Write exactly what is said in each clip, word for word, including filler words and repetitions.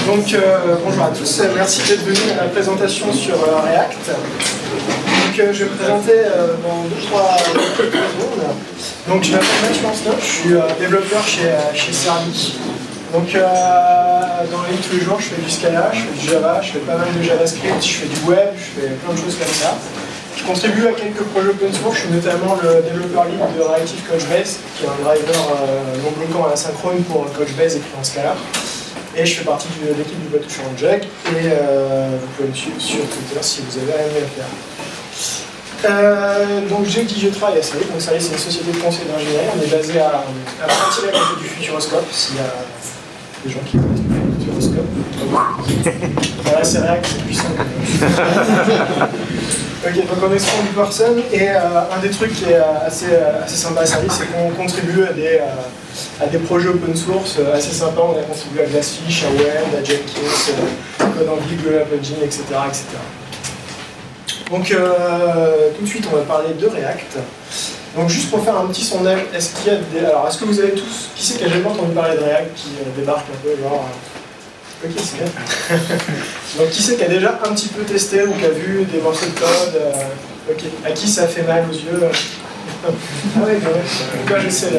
Donc euh, bonjour à tous, merci d'être venus à la présentation sur euh, React. Donc euh, je vais me présenter euh, dans deux trois secondes. Donc je m'appelle Mathieu Mancenot, je suis euh, développeur chez, euh, chez Servi. Donc euh, dans la vie de tous les jours, je fais du Scala, je fais du Java, je fais pas mal de JavaScript, je fais du web, je fais plein de choses comme ça. Je contribue à quelques projets open source, je suis notamment le développeur lead de Reactive Couchbase, qui est un driver euh, non bloquant à l'asynchrone pour Couchbase écrit en Scala. Et je fais partie de l'équipe du bateau sur Jack, et euh, vous pouvez me suivre sur Twitter si vous avez rien mieux à faire. Euh, donc j'ai dit je travaille à Servi, donc Servi c'est une société de conseil d'ingénierie, on est basé à, à Poitiers à côté du Futuroscope, s'il y a des gens qui connaissent le Futuroscope. Voilà, c'est React, c'est puissant. Ok, donc on est cent dix personnes, et euh, un des trucs qui est assez, assez sympa à Servi, c'est qu'on contribue à des, euh, à des projets open source assez sympas. On a contribué à Glassfish, à Wend, à Jenkins, euh, Codeanvil, Global Plugin, et cetera, et cetera. Donc euh, tout de suite, on va parler de React. Donc juste pour faire un petit sondage, est-ce qu'il y a des... Alors, est-ce que vous avez tous... Qui c'est qui a jamais entendu parler de React, qui euh, débarque un peu, genre... Ok, c'est bien. Donc qui c'est qui a déjà un petit peu testé ou qui a vu des morceaux de code euh... Ok, à qui ça fait mal aux yeux? Ah ouais, pourquoi je sais là.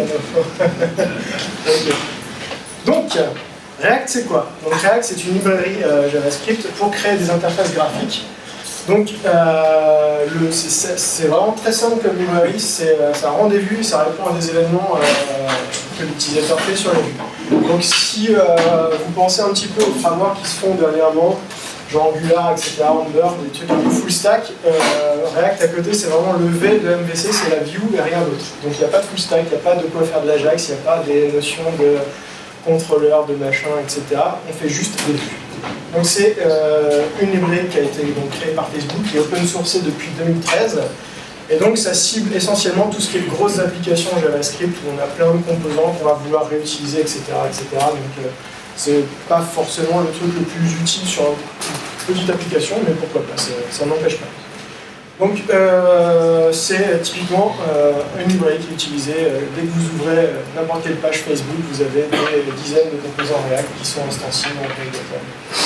Okay. Donc, React c'est quoi? Donc React c'est une librairie euh, JavaScript pour créer des interfaces graphiques. Donc euh, c'est vraiment très simple comme librairie, c'est un rendez-vous et ça répond à des événements euh, que l'utilisateur fait sur la vue. Donc si euh, vous pensez un petit peu aux frameworks qui se font dernièrement, genre Angular, et cetera, Ember, des trucs un peu full stack, euh, React à côté c'est vraiment le V de M V C, c'est la view et rien d'autre. Donc il n'y a pas de full stack, il n'y a pas de quoi faire de l'Ajax, il n'y a pas des notions de contrôleur, de machin, et cetera. On fait juste des vues. Donc c'est euh, une librairie qui a été donc, créée par Facebook, qui est open sourcée depuis deux mille treize. Et donc ça cible essentiellement tout ce qui est grosses applications JavaScript, où on a plein de composants qu'on va vouloir réutiliser, et cetera, et cetera. Donc euh, c'est pas forcément le truc le plus utile sur une petite application, mais pourquoi pas, ça n'empêche pas. Donc euh, c'est typiquement euh, une librairie qui est utilisée euh, dès que vous ouvrez euh, n'importe quelle page Facebook, vous avez des dizaines de composants React qui sont instanciés en navigateur.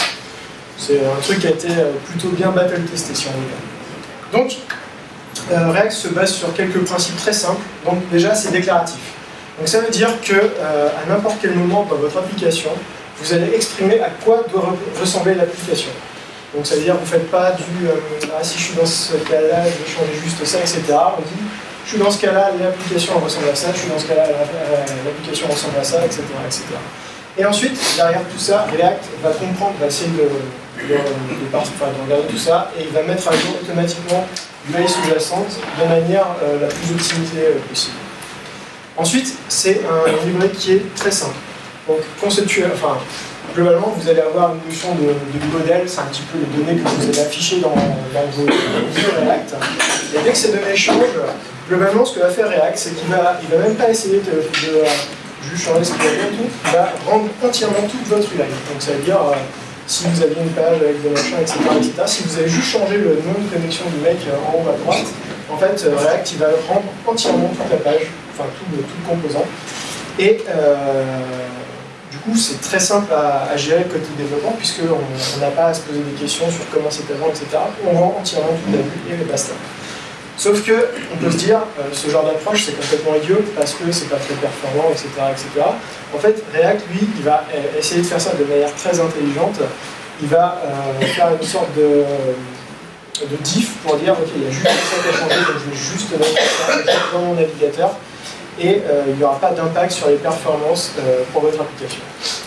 C'est un truc qui a été euh, plutôt bien battle testé si on veut. Donc euh, React se base sur quelques principes très simples. Donc déjà c'est déclaratif. Donc ça veut dire que euh, à n'importe quel moment dans votre application, vous allez exprimer à quoi doit re ressembler l'application. Donc ça veut dire que vous ne faites pas du euh, ah si je suis dans ce cas-là, je vais changer juste ça, et cetera. On dit je suis dans ce cas-là, l'application ressemble à ça, je suis dans ce cas-là, l'application ressemble à ça, et cetera, et cetera. Et ensuite, derrière tout ça, React va comprendre, va essayer de, de, de, de, enfin, de regarder tout ça, et il va mettre à jour automatiquement l'U I sous-jacente de manière euh, la plus optimisée euh, possible. Ensuite, c'est un librairie qui est très simple. Donc conceptuel, enfin, globalement, vous allez avoir une notion de, de modèle, c'est un petit peu les données que vous allez afficher dans, dans vos vues React. Et dès que ces données changent, globalement, ce que va faire React, c'est qu'il va, il va même pas essayer de, de, de juste changer ce qu'il y a bien tout, il va rendre entièrement toute votre U I. Donc ça veut dire, euh, si vous aviez une page avec des machins, et cetera, et cetera, si vous avez juste changé le nom de connexion du mec en haut à droite, en fait, React, il va rendre entièrement toute la page, enfin tout le, tout le composant. Et euh, du coup, c'est très simple à, à gérer côté développement, puisqu'on n'a pas à se poser des questions sur comment c'est avant, et cetera. On rend entièrement toute la vue et basta. Sauf que, on peut se dire, euh, ce genre d'approche, c'est complètement idiot, parce que c'est pas très performant, et cetera, et cetera. En fait, React, lui, il va euh, essayer de faire ça de manière très intelligente. Il va euh, faire une sorte de, de diff pour dire, ok, il y a juste ça qui a changé, donc je vais juste mettre ça dans mon navigateur. Et euh, il n'y aura pas d'impact sur les performances euh, pour votre application.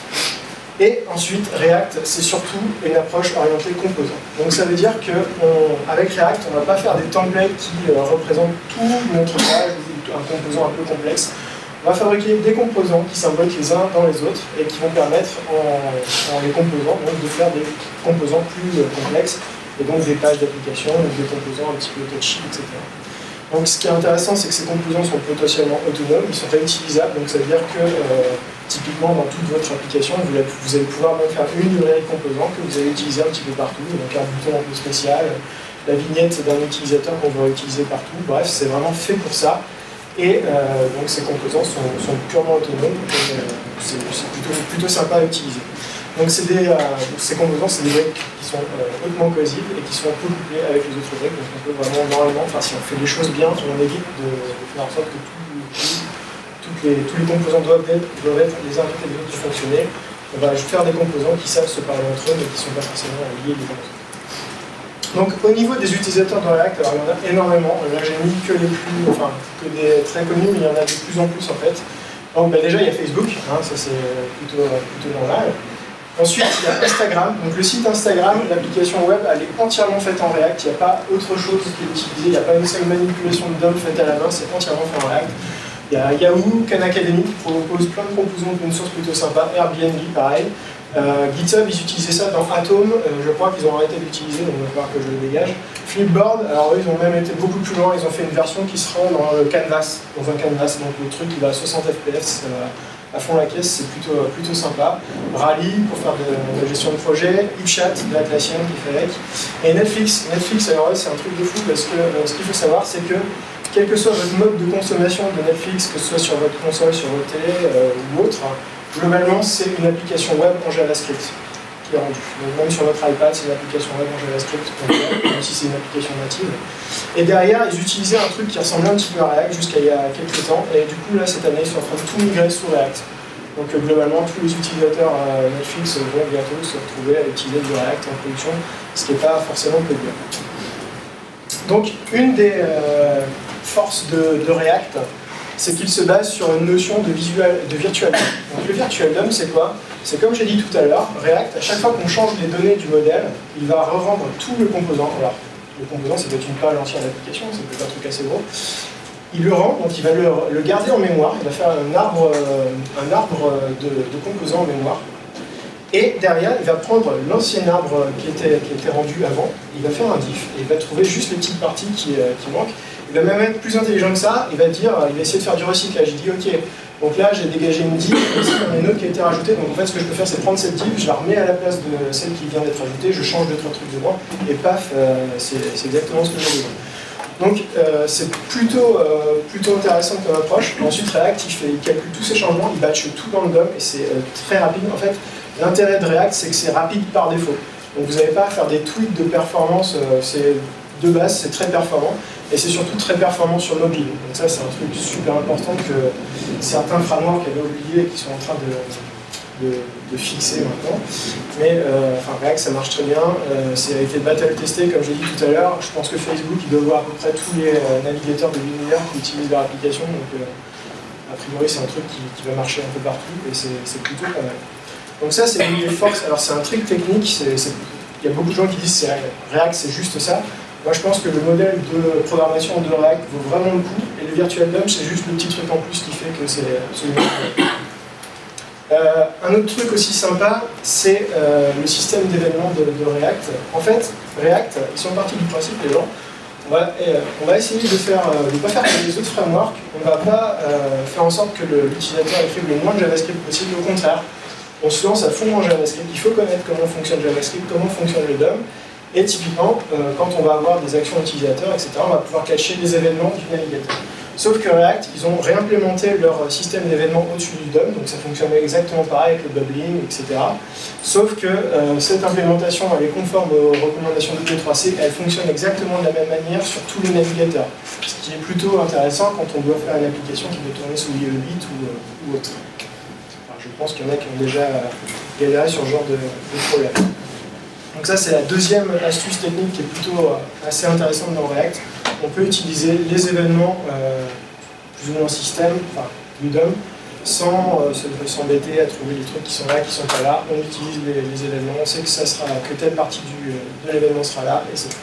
Et ensuite, React, c'est surtout une approche orientée composant. Donc ça veut dire qu'avec React, on ne va pas faire des templates qui euh, représentent tout notre page ou un composant un peu complexe. On va fabriquer des composants qui s'imbriquent les uns dans les autres et qui vont permettre, en, en les composant, donc, de faire des composants plus euh, complexes, et donc des pages d'application, des composants un petit peu touchy, et cetera. Donc ce qui est intéressant, c'est que ces composants sont potentiellement autonomes, ils sont réutilisables, donc ça veut dire que euh, typiquement dans toute votre application, vous, vous allez pouvoir même faire une librairie de composants que vous allez utiliser un petit peu partout, donc un bouton un peu spécial, la vignette d'un utilisateur qu'on va utiliser partout, bref, c'est vraiment fait pour ça. Et euh, donc ces composants sont, sont purement autonomes, euh, c'est plutôt, plutôt sympa à utiliser. Donc, des, euh, ces composants, c'est des briques qui sont euh, hautement cohérentes et qui sont couplées avec les autres briques. Donc on peut vraiment, normalement, enfin si on fait les choses bien, on évite de, de faire en sorte que tout, tout, toutes les, tous les composants doivent être, doivent être les uns avec les autres fonctionner. On va faire des composants qui savent se parler entre eux, mais qui ne sont pas forcément liés les uns aux autres. Donc au niveau des utilisateurs de React, alors il y en a énormément. Là j'ai mis que les plus, enfin que des très connus, mais il y en a de plus en plus en fait. Donc bah, déjà il y a Facebook, hein, ça c'est plutôt, plutôt normal. Ensuite il y a Instagram. Donc le site Instagram, l'application web, elle est entièrement faite en React. Il n'y a pas autre chose qui est utilisée. Il n'y a pas une seule manipulation de D O M faite à la main. C'est entièrement fait en React. Il y a Yahoo, Khan Academy qui propose plein de composants open source plutôt sympas. Airbnb pareil. Euh, GitHub, ils utilisaient ça dans Atom, euh, je crois qu'ils ont arrêté d'utiliser, donc il va falloir que je le dégage. Flipboard, alors eux, ils ont même été beaucoup plus loin, ils ont fait une version qui se rend dans le Canvas, dans un Canvas, donc le truc qui va à soixante F P S, euh, à fond la caisse, c'est plutôt, plutôt sympa. Rally, pour faire de, de la gestion de projet, HipChat, de l'Atlassian qui fait avec. Et Netflix, Netflix, alors c'est un truc de fou, parce que euh, ce qu'il faut savoir, c'est que quel que soit votre mode de consommation de Netflix, que ce soit sur votre console, sur votre télé euh, ou autre, globalement, c'est une application web en JavaScript qui est rendue. Donc, même sur votre iPad, c'est une application web en JavaScript, même si c'est une application native. Et derrière, ils utilisaient un truc qui ressemblait un petit peu à React jusqu'à il y a quelques temps. Et du coup, là, cette année, ils sont en train de tout migrer sous React. Donc, euh, globalement, tous les utilisateurs euh, Netflix vont bientôt se retrouver à utiliser du React en production, ce qui n'est pas forcément peu bien. Donc, une des euh, forces de, de React, c'est qu'il se base sur une notion de, visual, de virtual D O M. Donc le virtual D O M, c'est quoi? C'est comme j'ai dit tout à l'heure, React, à chaque fois qu'on change les données du modèle, il va re-rendre tout le composant. Alors, le composant, c'est peut-être une page entière d'application, c'est peut-être un truc assez gros. Il le rend, donc il va le, le garder en mémoire, il va faire un arbre, un arbre de, de composants en mémoire. Et derrière, il va prendre l'ancien arbre qui était, qui était rendu avant, il va faire un diff, et il va trouver juste les petites parties qui, qui manquent. Il va même être plus intelligent que ça, il va dire, il va essayer de faire du recyclage. Il dit, ok, donc là j'ai dégagé une div, ici il y en a une autre qui a été rajoutée, donc en fait ce que je peux faire c'est prendre cette div, je la remets à la place de celle qui vient d'être ajoutée, je change deux trois trucs dedans, et paf, euh, c'est exactement ce que j'ai besoin. Donc euh, c'est plutôt, euh, plutôt intéressant comme approche. Ensuite React, il, fait, il calcule tous ces changements, il batch tout dans le D O M, et c'est euh, très rapide. En fait, l'intérêt de React, c'est que c'est rapide par défaut. Donc vous n'avez pas à faire des tweaks de performance, euh, c'est de base, c'est très performant. Et c'est surtout très performant sur mobile. Donc ça, c'est un truc super important que certains frameworks avaient oublié et qui sont en train de, de, de fixer maintenant. Mais euh, enfin, React, ça marche très bien. Euh, ça a été battle-testé, comme j'ai dit tout à l'heure. Je pense que Facebook, il doit voir à peu près tous les euh, navigateurs de l'univers qui utilisent leur application. Donc, euh, a priori, c'est un truc qui, qui va marcher un peu partout et c'est plutôt pas mal. Donc ça, c'est une des forces. Alors, c'est un trick technique. Il y a beaucoup de gens qui disent que React, c'est juste ça. Moi, je pense que le modèle de programmation de React vaut vraiment le coup, et le virtual D O M, c'est juste le petit truc en plus qui fait que c'est absolument euh, un autre truc aussi sympa, c'est euh, le système d'événements de, de React. En fait, React, ils sont partis du principe, les gens, on va, euh, on va essayer de faire, euh, de ne pas faire comme les autres frameworks, on ne va pas euh, faire en sorte que l'utilisateur écrive le moins de JavaScript possible, au contraire, on se lance à fond en JavaScript, il faut connaître comment fonctionne JavaScript, comment fonctionne le D O M. Et typiquement, euh, quand on va avoir des actions utilisateurs, et cetera, on va pouvoir cacher les événements du navigateur. Sauf que React, ils ont réimplémenté leur système d'événements au-dessus du D O M, donc ça fonctionne exactement pareil avec le bubbling, et cetera. Sauf que euh, cette implémentation, elle est conforme aux recommandations de P trois C, elle fonctionne exactement de la même manière sur tous les navigateurs. Ce qui est plutôt intéressant quand on doit faire une application qui doit tourner sous I E huit ou, euh, ou autre. Enfin, je pense qu'il y en a qui ont déjà galéré sur ce genre de, de problème. Donc ça, c'est la deuxième astuce technique qui est plutôt assez intéressante dans React. On peut utiliser les événements euh, plus ou moins système, enfin du D O M, sans euh, s'embêter à trouver les trucs qui sont là, qui sont pas là. On utilise les, les événements, on sait que, ça sera, que telle partie du, de l'événement sera là, et c'est tout.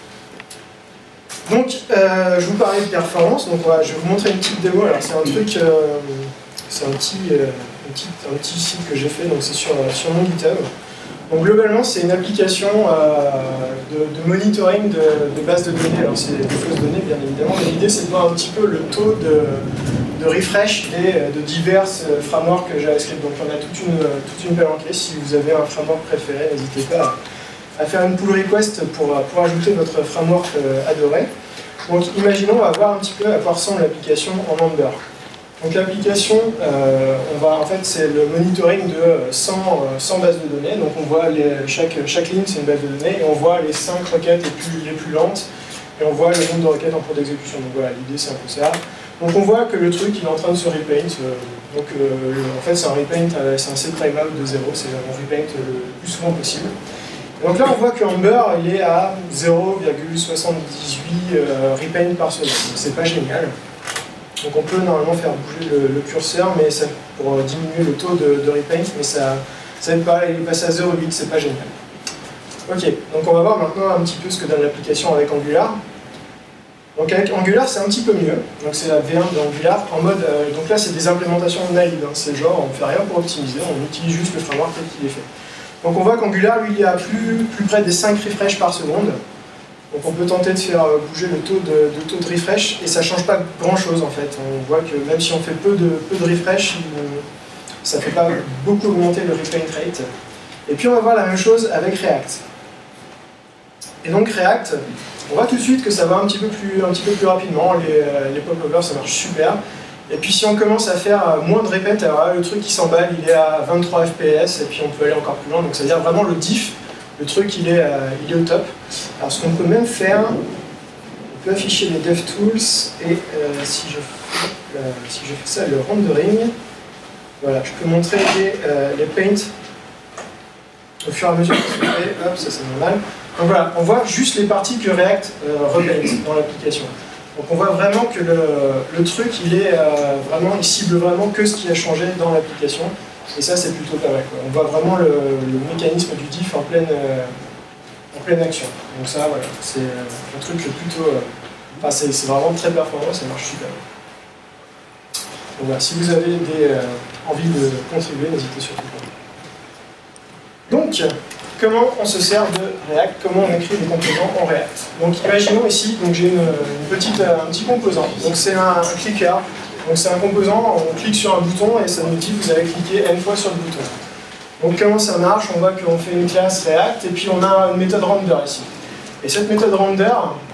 Donc, euh, je vous parlais de performance, donc voilà, je vais vous montrer une petite démo. Alors c'est un truc, euh, c'est un petit, euh, un petit, un petit site que j'ai fait, donc c'est sur, sur mon GitHub. Donc globalement, c'est une application euh, de, de monitoring de, de bases de données. Alors c'est des fausses données, bien évidemment, mais l'idée c'est de voir un petit peu le taux de, de refresh des, de divers frameworks JavaScript. Donc on a toute une, toute une palanquée. Si vous avez un framework préféré, n'hésitez pas à, à faire une pull request pour, pour ajouter votre framework adoré. Donc imaginons, on va voir un petit peu à quoi ressemble l'application en Ember. Donc l'application, euh, on va en fait c'est le monitoring de cent, cent bases de données. Donc on voit les, chaque, chaque ligne c'est une base de données et on voit les cinq requêtes les plus, les plus lentes et on voit le nombre de requêtes en cours d'exécution. Donc voilà, l'idée c'est un peu ça. Donc on voit que le truc il est en train de se repaint. Euh, donc euh, le, en fait c'est un repaint, euh, c'est un set timeout de zéro, c'est on repaint le plus souvent possible. Donc là, on voit que Amber, il est à zéro virgule soixante-dix-huit euh, repaint par seconde. C'est pas génial. Donc on peut normalement faire bouger le, le curseur mais ça, pour diminuer le taux de, de repaint, mais ça ça aide pas, il est passé à zéro virgule huit, c'est pas génial. Ok, donc on va voir maintenant un petit peu ce que donne l'application avec Angular. Donc avec Angular, c'est un petit peu mieux. Donc c'est la V un d'Angular en mode. Euh, donc là, c'est des implémentations naïves. Hein. C'est genre, on ne fait rien pour optimiser, on utilise juste le framework tel qu'il est fait. Donc on voit qu'Angular, lui, il est à plus, plus près des cinq refresh par seconde. Donc on peut tenter de faire bouger le taux de, de, taux de refresh et ça ne change pas grand-chose en fait. On voit que même si on fait peu de, peu de refresh, ça ne fait pas beaucoup augmenter le repaint rate. Et puis on va voir la même chose avec React. Et donc React, on voit tout de suite que ça va un petit peu plus, un petit peu plus rapidement. Les, les popovers, ça marche super. Et puis si on commence à faire moins de repaint, alors là, le truc qui s'emballe, il est à vingt-trois F P S et puis on peut aller encore plus loin. Donc c'est-à-dire vraiment le diff, le truc il est, euh, il est au top. Alors ce qu'on peut même faire, on peut afficher les DevTools et euh, si, je fais, euh, si je fais ça, le rendering, voilà, je peux montrer les, euh, les paints au fur et à mesure que se fait. Hop, ça c'est normal. Donc voilà, on voit juste les parties que React euh, repaint dans l'application. Donc on voit vraiment que le, le truc, il est euh, vraiment, il cible vraiment que ce qui a changé dans l'application. Et ça, c'est plutôt pas mal, quoi. On voit vraiment le, le mécanisme du diff en pleine, euh, en pleine action. Donc ça, voilà, c'est euh, un truc plutôt... Euh, enfin, c'est vraiment très performant, ça marche super. Donc voilà, si vous avez des, euh, envie de contribuer, n'hésitez surtout pas. Donc, comment on se sert de React, comment on écrit des composants en React. Donc imaginons ici, j'ai une, une petite, un petit composant, donc c'est un, un clicker, donc c'est un composant, on clique sur un bouton et ça nous dit que vous avez cliqué n fois sur le bouton. Donc comment ça marche? On voit qu'on fait une classe React et puis on a une méthode render ici. Et cette méthode render,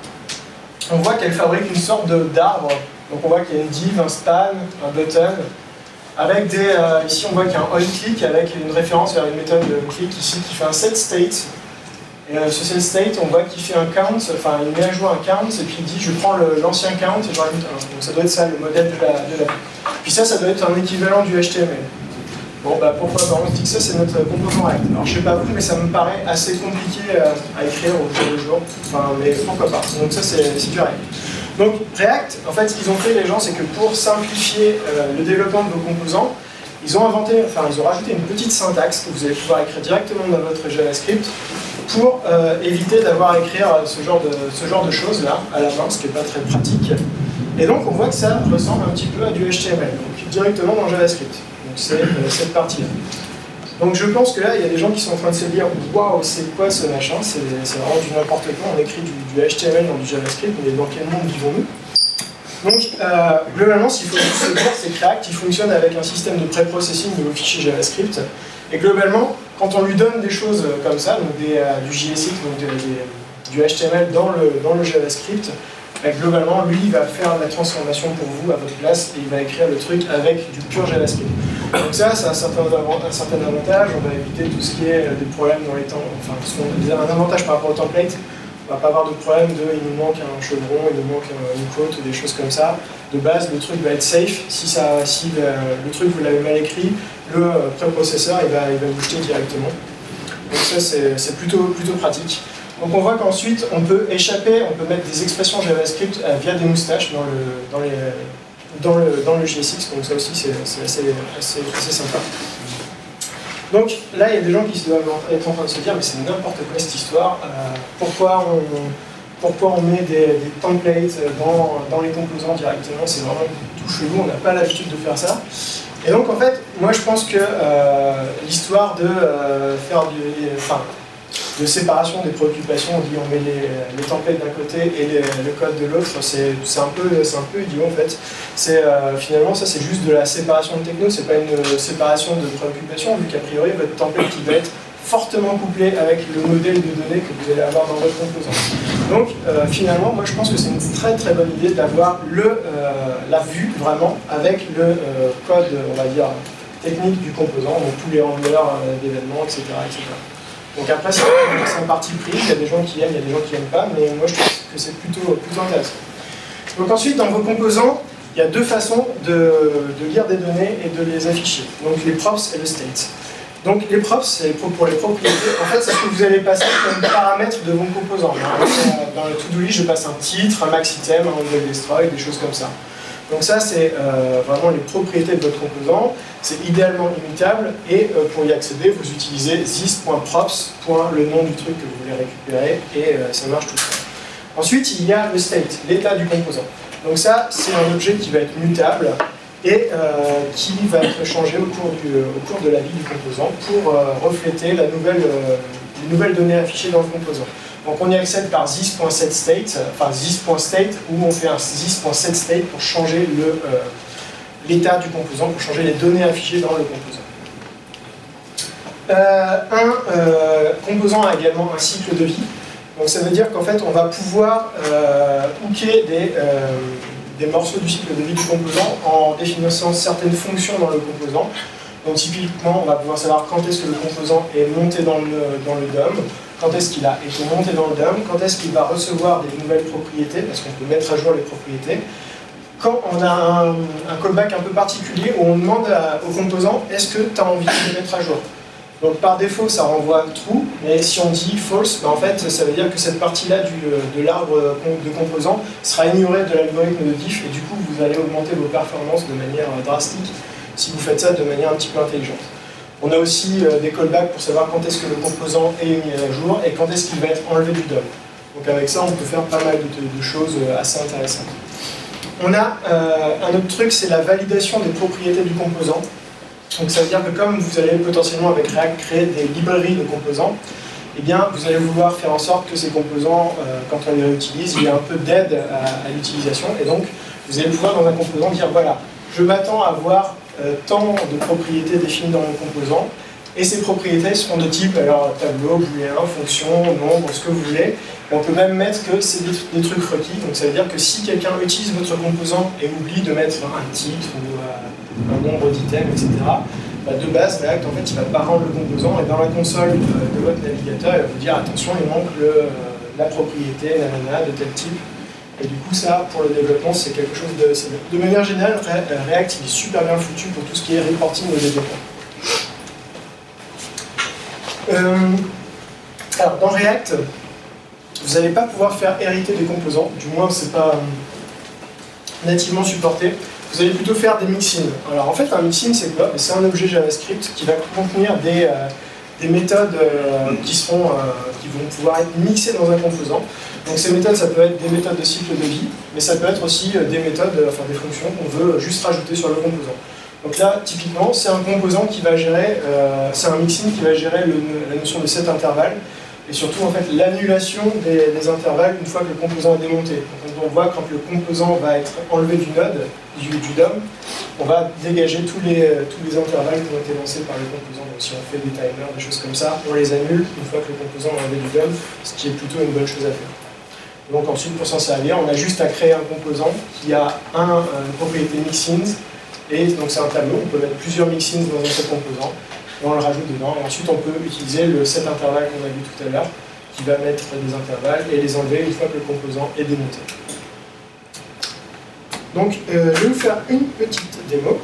on voit qu'elle fabrique une sorte d'arbre, donc on voit qu'il y a une div, un span, un button, avec des, euh, ici on voit qu'il y a un onClick avec une référence vers une méthode de click ici qui fait un setState. Et euh, ce setState, on voit qu'il fait un count, enfin il met à jour un count et puis il dit je prends l'ancien count et j'en rajoute un. Donc ça doit être ça le modèle de la, de la... Puis ça, ça doit être un équivalent du H T M L. Bon bah pourquoi bah, on se dit que ça c'est notre composant React. Alors je sais pas vous, mais ça me paraît assez compliqué euh, à écrire au jour le jour. Enfin mais pourquoi pas. Donc ça c'est du React. Donc React, en fait, ce qu'ils ont fait les gens, c'est que pour simplifier euh, le développement de vos composants, ils ont inventé, enfin ils ont rajouté une petite syntaxe que vous allez pouvoir écrire directement dans votre JavaScript pour euh, éviter d'avoir à écrire ce genre de, ce genre de choses là à la main, ce qui n'est pas très pratique. Et donc on voit que ça ressemble un petit peu à du H T M L, donc directement dans JavaScript. Donc c'est euh, cette partie-là. Donc je pense que là, il y a des gens qui sont en train de se dire « Waouh, c'est quoi ce machin? C'est vraiment du n'importe quoi, on écrit du, du H T M L dans du JavaScript, mais dans quel monde vivons-nous » Donc euh, globalement, ce qu'il faut se dire, c'est que React, il fonctionne avec un système de pré-processing de vos fichiers JavaScript. Et globalement, quand on lui donne des choses comme ça, donc des, euh, du J S X, donc des, des, du H T M L dans le, dans le JavaScript, bah, globalement, lui, il va faire la transformation pour vous à votre place et il va écrire le truc avec du pur JavaScript. Donc ça, c'est un certain, un certain avantage, on va éviter tout ce qui est des problèmes dans les temps, enfin, un avantage par rapport au template, on va pas avoir de problème de il nous manque un chevron, il nous manque une côte, des choses comme ça. De base, le truc va être safe, si, ça, si le, le truc vous l'avez mal écrit, le préprocesseur il va, il va vous jeter directement. Donc ça c'est plutôt, plutôt pratique. Donc on voit qu'ensuite on peut échapper, on peut mettre des expressions JavaScript euh, via des moustaches dans le, dans les, dans le, dans le J S X, donc ça aussi c'est assez, assez, assez sympa. Donc là il y a des gens qui doivent être en train de se dire mais c'est n'importe quoi cette histoire, euh, pourquoi, on, pourquoi on met des, des templates dans, dans les composants directement, c'est vraiment tout chelou, on n'a pas l'habitude de faire ça. Et donc en fait, moi je pense que euh, l'histoire de euh, faire du... Enfin, de séparation des préoccupations, on dit on met les, les templates d'un côté et les, le code de l'autre, c'est un peu, c'est un peu idiot en fait. C'est euh, finalement ça c'est juste de la séparation de techno, c'est pas une séparation de préoccupation vu qu'a priori votre template qui va être fortement couplé avec le modèle de données que vous allez avoir dans votre composant. Donc euh, finalement, moi je pense que c'est une très très bonne idée d'avoir le euh, la vue vraiment avec le euh, code, on va dire, technique du composant, donc tous les handlers euh, d'événements, et cetera, et cetera. Donc après, c'est un parti pris, il y a des gens qui aiment, il y a des gens qui n'aiment pas, mais moi je trouve que c'est plutôt, plutôt intéressant. Donc ensuite, dans vos composants, il y a deux façons de, de lire des données et de les afficher. Donc les props et le state. Donc les props, c'est pour les propriétés. En fait, c'est ce que vous allez passer comme paramètres de vos composants. Dans le to-do list, je passe un titre, un max item, un handle destroy, des choses comme ça. Donc ça, c'est euh, vraiment les propriétés de votre composant. C'est idéalement immutable et euh, pour y accéder, vous utilisez this.props, le nom du truc que vous voulez récupérer et euh, ça marche tout seul. Ensuite, il y a le state, l'état du composant. Donc ça, c'est un objet qui va être mutable et euh, qui va être changé au cours, du, au cours de la vie du composant pour euh, refléter la nouvelle, euh, les nouvelles données affichées dans le composant. Donc on y accède par this.setState, enfin this.state, où on fait un this.setState pour changer l'état euh, du composant, pour changer les données affichées dans le composant. Euh, un euh, composant a également un cycle de vie. Donc ça veut dire qu'en fait on va pouvoir euh, hooker des, euh, des morceaux du cycle de vie du composant en définissant certaines fonctions dans le composant. Donc typiquement on va pouvoir savoir quand est-ce que le composant est monté dans le, dans le D O M, quand est-ce qu'il a été monté dans le D O M, quand est-ce qu'il va recevoir des nouvelles propriétés, parce qu'on peut mettre à jour les propriétés. Quand on a un, un callback un peu particulier où on demande à, au composant est-ce que tu as envie de les mettre à jour. Donc par défaut ça renvoie true, mais si on dit false, ben en fait ça veut dire que cette partie-là de l'arbre de composants sera ignorée de l'algorithme de diff et du coup vous allez augmenter vos performances de manière drastique si vous faites ça de manière un petit peu intelligente. On a aussi euh, des callbacks pour savoir quand est-ce que le composant est mis à jour et quand est-ce qu'il va être enlevé du D O M. Donc avec ça on peut faire pas mal de, de choses assez intéressantes. On a euh, un autre truc, c'est la validation des propriétés du composant. Donc ça veut dire que comme vous allez potentiellement avec React créer des librairies de composants, eh bien vous allez vouloir faire en sorte que ces composants, euh, quand on les réutilise, il y a un peu d'aide à, à l'utilisation. Et donc vous allez pouvoir dans un composant dire voilà, je m'attends à avoir euh, tant de propriétés définies dans mon composant, et ces propriétés seront de type alors tableau, booléen, fonction, nombre, ce que vous voulez. Et on peut même mettre que c'est des, des trucs requis. Donc ça veut dire que si quelqu'un utilise votre composant et oublie de mettre un titre ou euh, un nombre d'items, et cetera, bah de base, React, en fait, il ne va pas rendre le composant, et dans la console de, de votre navigateur, il va vous dire attention, il manque le, euh, la propriété, nanana, de tel type. Et du coup, ça, pour le développement, c'est quelque chose de... De manière générale, React, il est super bien foutu pour tout ce qui est reporting au développement. Euh, alors, dans React, vous n'allez pas pouvoir faire hériter des composants, du moins, c'est pas euh, nativement supporté. Vous allez plutôt faire des mixins. Alors en fait, un mixin, c'est quoi? C'est un objet JavaScript qui va contenir des, euh, des méthodes euh, qui, seront, euh, qui vont pouvoir être mixées dans un composant. Donc ces méthodes, ça peut être des méthodes de cycle de vie, mais ça peut être aussi des méthodes, euh, enfin des fonctions qu'on veut juste rajouter sur le composant. Donc là, typiquement, c'est un composant qui va gérer, euh, c'est un mixin qui va gérer le, la notion de set intervalle, et surtout en fait l'annulation des, des intervalles une fois que le composant est démonté. Donc on voit quand le composant va être enlevé du node, du, du D O M, on va dégager tous les, tous les intervalles qui ont été lancés par le composant. Donc si on fait des timers, des choses comme ça, on les annule une fois que le composant est enlevé du D O M, ce qui est plutôt une bonne chose à faire. Donc ensuite, pour s'en servir, on a juste à créer un composant qui a un, une propriété mixins, et donc c'est un tableau, on peut mettre plusieurs mixins dans un seul composant, et on le rajoute dedans, et ensuite on peut utiliser le set intervalle qu'on a vu tout à l'heure, qui va mettre des intervalles et les enlever une fois que le composant est démonté. Donc euh, je vais vous faire une petite démo.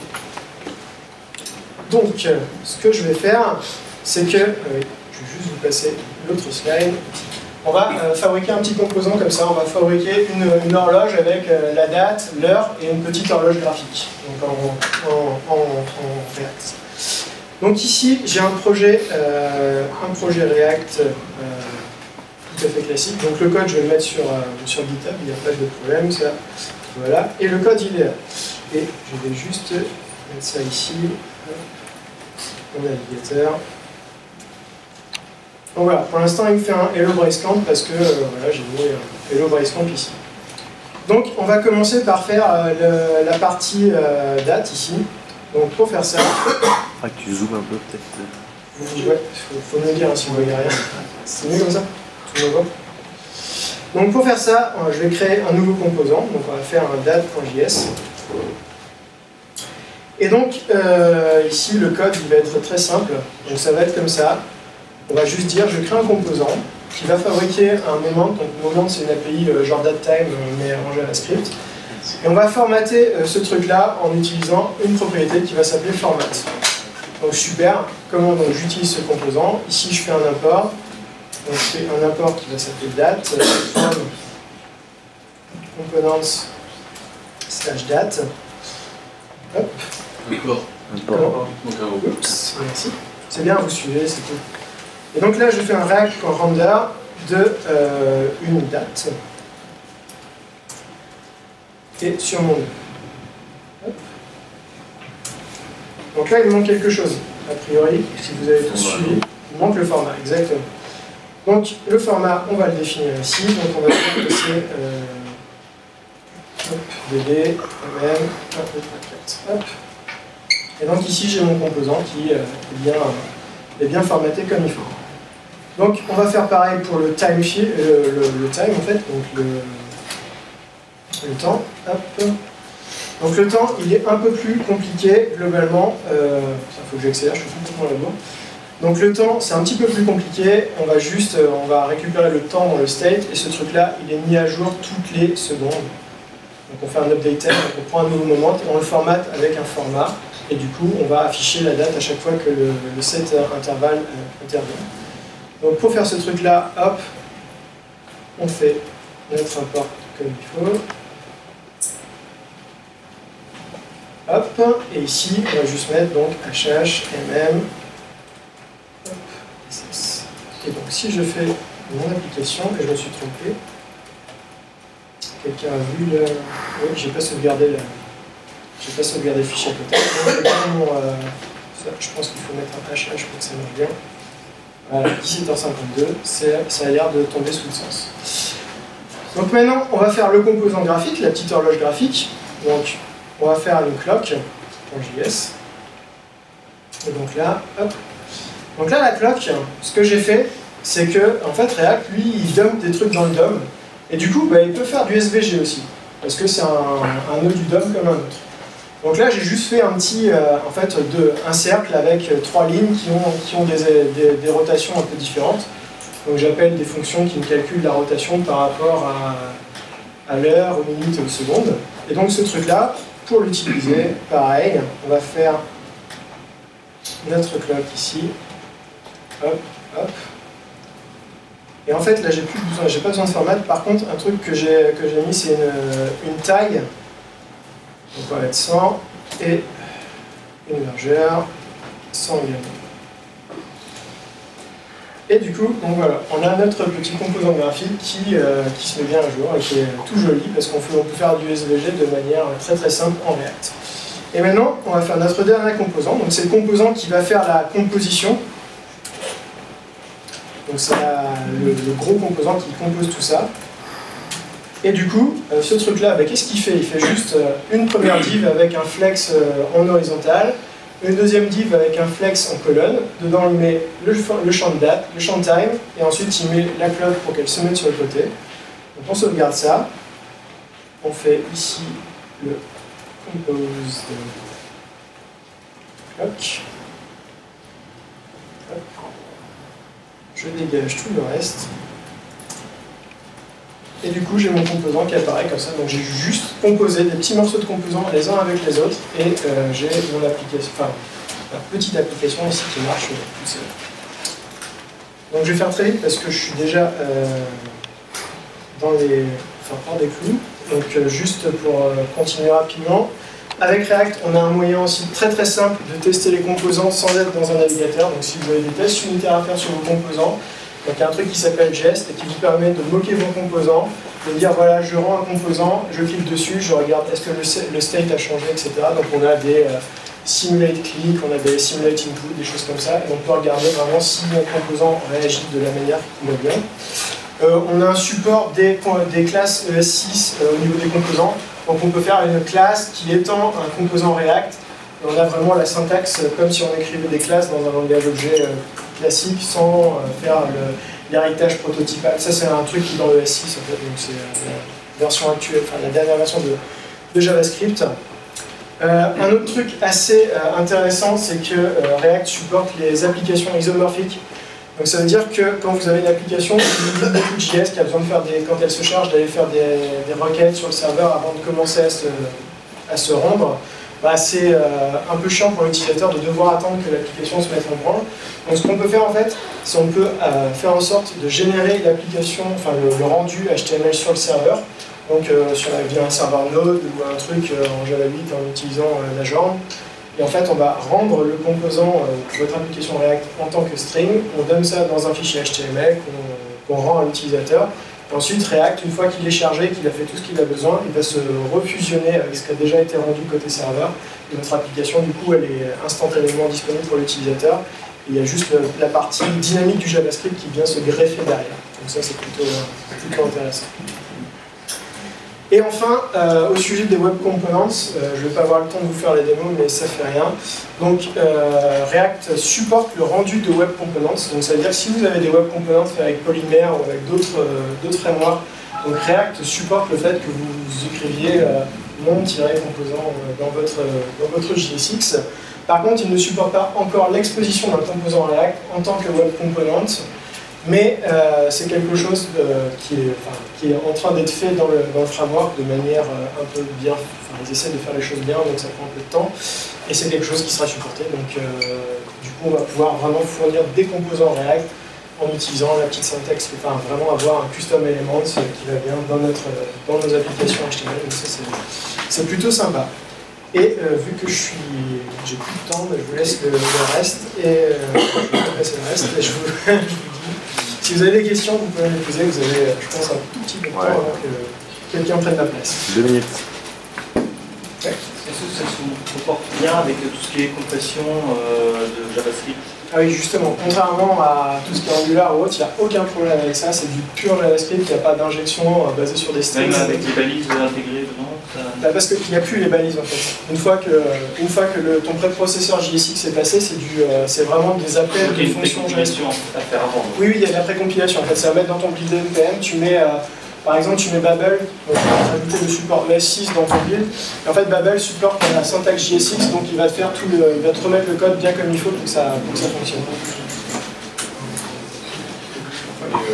Donc euh, ce que je vais faire, c'est que, euh, je vais juste vous passer l'autre slide, on va euh, fabriquer un petit composant comme ça, on va fabriquer une, une horloge avec euh, la date, l'heure et une petite horloge graphique, donc en, en, en, en React. Donc ici, j'ai un projet, euh, un projet React euh, tout à fait classique. Donc le code, je vais le mettre sur, euh, sur GitHub, il n'y a pas de problème, ça. Voilà. Et le code, il est là. Et je vais juste mettre ça ici, mon navigateur. Donc voilà, pour l'instant, il me fait un Hello Bracecamp parce que euh, voilà, j'ai mis un Hello Bracecamp ici. Donc on va commencer par faire euh, le, la partie euh, date ici. Donc pour faire ça... Ah, que tu zoomes un peu peut-être. Il ouais, faut, faut me le dire hein, si vous voyez rien. C'est mieux comme ça? Tout le monde voit. Donc pour faire ça, je vais créer un nouveau composant. Donc on va faire un date.js. Et donc euh, ici le code il va être très simple. Donc ça va être comme ça. On va juste dire je crée un composant qui va fabriquer un moment. Donc moment c'est une A P I euh, genre datetime mais en JavaScript. Et on va formater euh, ce truc là en utilisant une propriété qui va s'appeler format. Donc super. Comment donc j'utilise ce composant? Ici je fais un import. Donc je fais un import qui va s'appeler date, euh, from components slash date. Hop. Import. Import. Oups, merci. C'est bien, vous suivez, c'est tout. Et donc là, je fais un React render de euh, une date. Et sur mon nœud. Hop. Donc là, il me manque quelque chose. A priori, si vous avez tous suivi, il manque le format, exactement. Donc le format, on va le définir ici. Donc on va dire que c'est euh, D D, M M, hop. Et donc ici j'ai mon composant qui euh, est, bien, euh, est bien formaté comme il faut. Donc on va faire pareil pour le time, euh, le, le time en fait, donc le, le temps. Hop. Donc le temps il est un peu plus compliqué globalement. Euh, il faut que j'accélère, je suis complètement là bourre. Donc le temps c'est un petit peu plus compliqué. On va juste, euh, on va récupérer le temps dans le state et ce truc là il est mis à jour toutes les secondes. Donc on fait un update time, on prend un nouveau moment et on le formate avec un format. Et du coup, on va afficher la date à chaque fois que le, le set intervalle euh, intervient. Donc pour faire ce truc-là, hop, on fait notre import comme il faut. Hop, et ici, on va juste mettre donc hh, mm. Hop, et donc si je fais mon application, et je me suis trompé, quelqu'un a vu le... Oui, j'ai pas sauvegardé le... J'ai pas sauvegardé le fichier à côté. Mon, euh, ça, je pense qu'il faut mettre un H H pour que ça marche bien. Voilà, dix-sept heures cinquante-deux, ça a l'air de tomber sous le sens. Donc maintenant, on va faire le composant graphique, la petite horloge graphique. Donc, on va faire une clock en J S. Et donc là, hop. Donc là, la clock, ce que j'ai fait, c'est que, en fait, React, lui, il dump des trucs dans le D O M. Et du coup, bah, il peut faire du S V G aussi. Parce que c'est un, un nœud du D O M comme un autre. Donc là, j'ai juste fait un petit, euh, en fait, de, un cercle avec euh, trois lignes qui ont, qui ont des, des, des rotations un peu différentes. Donc j'appelle des fonctions qui me calculent la rotation par rapport à, à l'heure, aux minutes et aux secondes. Et donc ce truc-là, pour l'utiliser, pareil, on va faire notre clock ici. Hop, hop. Et en fait, là, j'ai plus besoin, j'ai pas besoin de format. Par contre, un truc que j'ai que j'ai mis, c'est une, une taille. Donc on va mettre cent et une largeur cent également. Et du coup, donc voilà, on a notre petit composant graphique qui, euh, qui se met bien à jour et qui est tout joli parce qu'on peut, on peut faire du S V G de manière très très simple en React. Et maintenant, on va faire notre dernier composant. Donc c'est le composant qui va faire la composition. Donc c'est le, le gros composant qui compose tout ça. Et du coup, euh, ce truc-là, bah, qu'est-ce qu'il fait? Il fait juste euh, une première div avec un flex euh, en horizontal, une deuxième div avec un flex en colonne. Dedans, il met le, le champ de date, le champ de time, et ensuite il met la clock pour qu'elle se mette sur le côté. Donc on sauvegarde ça. On fait ici le compose de clock. Hop. Je dégage tout le reste. Et du coup, j'ai mon composant qui apparaît comme ça. Donc j'ai juste composé des petits morceaux de composants les uns avec les autres. Et euh, j'ai mon application, enfin, ma petite application ici qui marche toute seule. Donc je vais faire très vite parce que je suis déjà euh, dans les, enfin, hors des clous. Donc euh, juste pour euh, continuer rapidement. Avec React, on a un moyen aussi très très simple de tester les composants sans être dans un navigateur. Donc si vous avez des tests unitaires à faire sur vos composants, donc il y a un truc qui s'appelle Jest et qui vous permet de moquer vos composants, de dire voilà, je rends un composant, je clique dessus, je regarde est-ce que le, le state a changé, et cetera. Donc on a des euh, simulate click, on a des simulate input, des choses comme ça, et on peut regarder vraiment si mon composant réagit de la manière qui va bien. Euh, on a un support des, des classes E S six euh, au niveau des composants. Donc on peut faire une classe qui étant un composant React on a vraiment la syntaxe comme si on écrivait des classes dans un langage objet classique sans faire l'héritage prototypal. Ça, c'est un truc qui est dans le S six, en fait, donc c'est la version actuelle, enfin la dernière version de, de JavaScript. Euh, un autre truc assez euh, intéressant, c'est que euh, React supporte les applications isomorphiques. Donc ça veut dire que quand vous avez une application qui utilise beaucoup de J S, qui a besoin de faire des, quand elle se charge, d'aller faire des, des requêtes sur le serveur avant de commencer à se, à se rendre, bah c'est euh, un peu chiant pour l'utilisateur de devoir attendre que l'application se mette en branle. Donc ce qu'on peut faire en fait, c'est qu'on peut euh, faire en sorte de générer l'application, enfin le, le rendu H T M L sur le serveur. Donc euh, sur la, via un serveur Node ou un truc euh, en Java huit en utilisant euh, la Jorm. Et en fait, on va rendre le composant euh, de votre application React en tant que string. On donne ça dans un fichier H T M L qu'on qu'on rend à l'utilisateur. Ensuite, React, une fois qu'il est chargé, qu'il a fait tout ce qu'il a besoin, il va se refusionner avec ce qui a déjà été rendu côté serveur. Et votre application, du coup, elle est instantanément disponible pour l'utilisateur. Il y a juste le, la partie dynamique du JavaScript qui vient se greffer derrière. Donc ça, c'est plutôt, plutôt intéressant. Et enfin, euh, au sujet des Web Components, euh, je ne vais pas avoir le temps de vous faire les démos, mais ça fait rien. Donc, euh, React supporte le rendu de Web Components. Donc, ça veut dire que si vous avez des Web Components faits avec Polymer ou avec d'autres euh, frameworks, donc React supporte le fait que vous écriviez euh, nom-composant dans votre, dans votre J S X. Par contre, il ne supporte pas encore l'exposition d'un composant React en tant que Web Component. Mais euh, c'est quelque chose de, qui, est, enfin, qui est en train d'être fait dans le, dans le framework de manière euh, un peu bien. Enfin, ils essaient de faire les choses bien, donc ça prend un peu de temps. Et c'est quelque chose qui sera supporté. Donc, euh, du coup, on va pouvoir vraiment fournir des composants React en utilisant la petite syntaxe, enfin, vraiment avoir un custom element qui va bien dans, notre, dans nos applications H T M L. Donc, ça, c'est plutôt sympa. Et euh, vu que je suis, j'ai plus de temps, je vous laisse le, le reste. Et euh, je vais passer le reste. Et je vous, je vous dis. Si vous avez des questions, vous pouvez me les poser. Vous avez, je pense, un tout petit peu de temps ouais. avant que quelqu'un prenne la place. Deux minutes. Ouais. Est-ce que ça se comporte bien avec tout ce qui est compression euh, de JavaScript? Ah oui, justement. Contrairement à tout ce qui est Angular ou autre, il n'y a aucun problème avec ça. C'est du pur JavaScript. Il n'y a pas d'injection euh, basée sur des strings. Même avec les balises intégrées dedans ça... bah Parce qu'il n'y a plus les balises en fait. Une fois que, une fois que le, ton préprocesseur J S X est passé, c'est euh, vraiment des appels donc, de fonctions JavaScript. À faire avant. Oui, oui, il y a de la précompilation. En fait, c'est à mettre dans ton build N P M. Tu mets, euh, par exemple, tu mets Babel, donc tu vas ajouter le support E S six dans ton build. Et en fait, Babel supporte la syntaxe J S X, donc il va te faire tout le, il va te remettre le code bien comme il faut pour que ça, pour que ça fonctionne.